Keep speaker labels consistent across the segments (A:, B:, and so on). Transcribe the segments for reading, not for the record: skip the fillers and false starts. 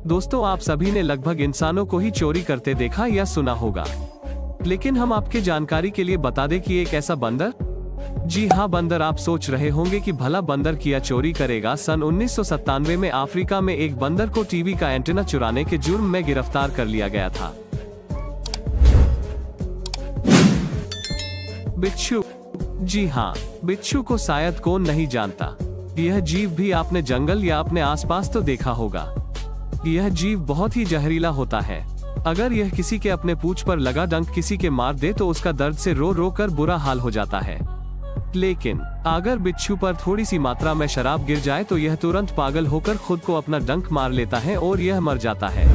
A: दोस्तों, आप सभी ने लगभग इंसानों को ही चोरी करते देखा या सुना होगा, लेकिन हम आपके जानकारी के लिए बता दें कि एक ऐसा बंदर, जी हाँ बंदर, आप सोच रहे होंगे कि भला बंदर किया चोरी करेगा। सन 1997 में अफ्रीका में एक बंदर को टीवी का एंटीना चुराने के जुर्म में गिरफ्तार कर लिया गया था। बिच्छू, जी हाँ, बिच्छू को शायद कौन नहीं जानता। यह जीव भी आपने जंगल या अपने आसपास तो देखा होगा। यह जीव बहुत ही जहरीला होता है। अगर यह किसी के अपने पूंछ पर लगा डंक किसी के मार दे तो उसका दर्द से रो रो कर बुरा हाल हो जाता है, लेकिन अगर बिच्छू पर थोड़ी सी मात्रा में शराब गिर जाए तो यह तुरंत पागल होकर खुद को अपना डंक मार लेता है और यह मर जाता है।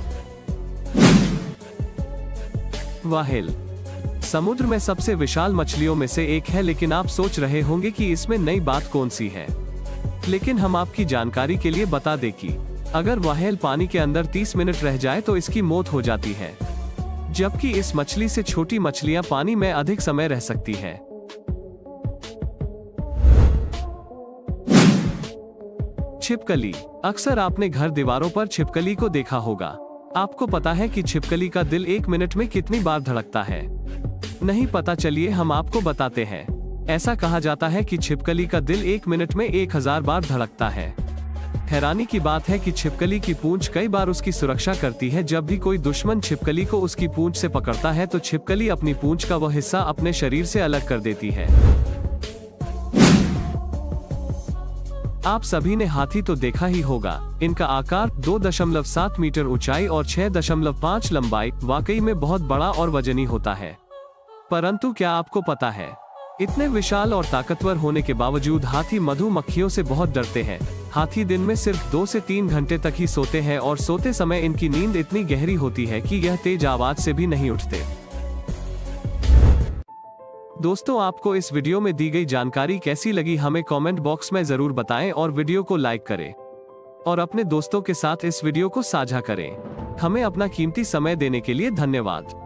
A: व्हेल समुद्र में सबसे विशाल मछलियों में से एक है, लेकिन आप सोच रहे होंगे कि इसमें नई बात कौन सी है। लेकिन हम आपकी जानकारी के लिए बता दें कि अगर व्हेल पानी के अंदर 30 मिनट रह जाए तो इसकी मौत हो जाती है, जबकि इस मछली से छोटी मछलियां पानी में अधिक समय रह सकती हैं। छिपकली, अक्सर आपने घर दीवारों पर छिपकली को देखा होगा। आपको पता है कि छिपकली का दिल 1 मिनट में कितनी बार धड़कता है? नहीं पता? चलिए हम आपको बताते हैं। ऐसा कहा जाता है कि छिपकली का दिल 1 मिनट में 1000 बार धड़कता है। हैरानी की बात है कि छिपकली की पूंछ कई बार उसकी सुरक्षा करती है। जब भी कोई दुश्मन छिपकली को उसकी पूंछ से पकड़ता है तो छिपकली अपनी पूंछ का वह हिस्सा अपने शरीर से अलग कर देती है। आप सभी ने हाथी तो देखा ही होगा। इनका आकार 2.7 मीटर ऊंचाई और 6.5 लंबाई वाकई में बहुत बड़ा और वजनी होता है। परंतु क्या आपको पता है, इतने विशाल और ताकतवर होने के बावजूद हाथी मधुमक्खियों से बहुत डरते हैं। हाथी दिन में सिर्फ 2 से 3 घंटे तक ही सोते हैं और सोते समय इनकी नींद इतनी गहरी होती है कि यह तेज आवाज से भी नहीं उठते। दोस्तों, आपको इस वीडियो में दी गई जानकारी कैसी लगी हमें कमेंट बॉक्स में जरूर बताएं और वीडियो को लाइक करें और अपने दोस्तों के साथ इस वीडियो को साझा करें। हमें अपना कीमती समय देने के लिए धन्यवाद।